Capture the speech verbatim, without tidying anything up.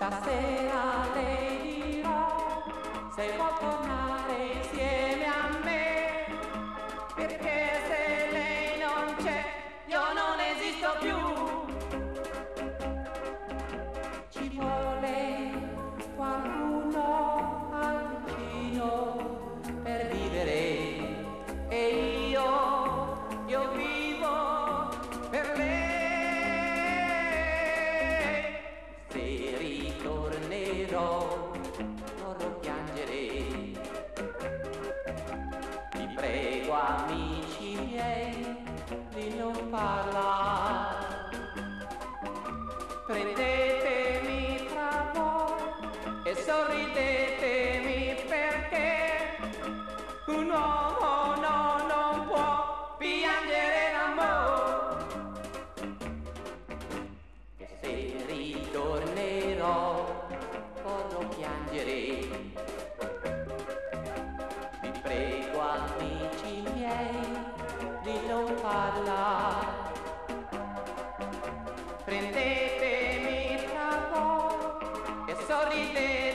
Stasera le dirò se può tornare insieme a me, perché se lei non c'è io non esisto più. Ci vuole qualcuno al vicino per vivere e io, io vivo per lei. Se ritornerò vorrò piangere, vi prego amici miei di non parlare. Prendetemi tra voi e sorridetemi, perché un uomo no, non può piangere d'amore. E se ritornerò vorrò piangere, vi prego amici miei di non parlare. Prendetemi tra voi e sorridete